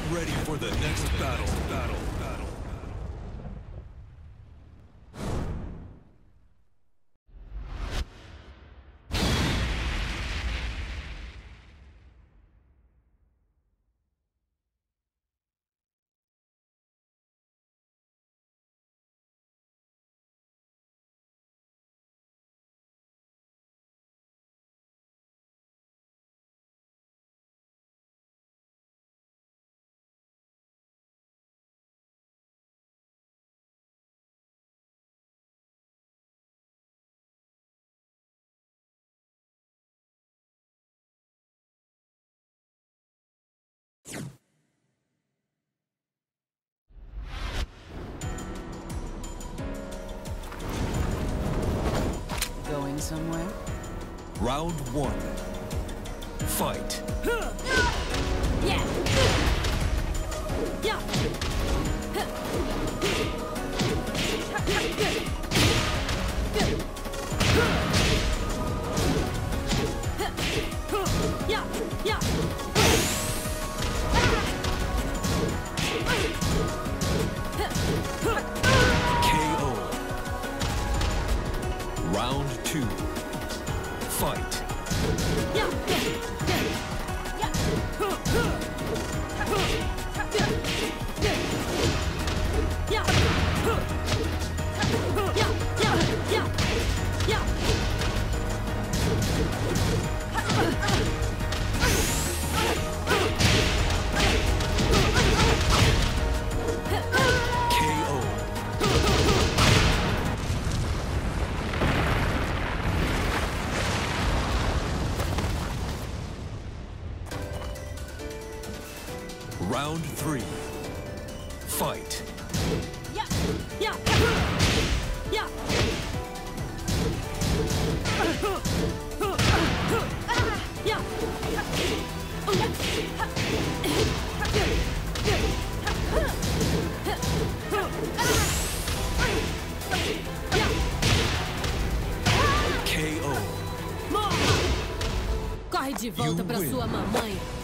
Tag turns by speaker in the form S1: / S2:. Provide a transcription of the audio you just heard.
S1: ready for the next battle.
S2: Going somewhere?
S1: Round 1. Fight.
S3: Yeah. Yeah.
S1: KO. Round 2. Fight. Round 3. Fight.
S3: Yeah. Yeah. Yeah.
S1: KO.
S3: Corre de volta pra sua mamãe.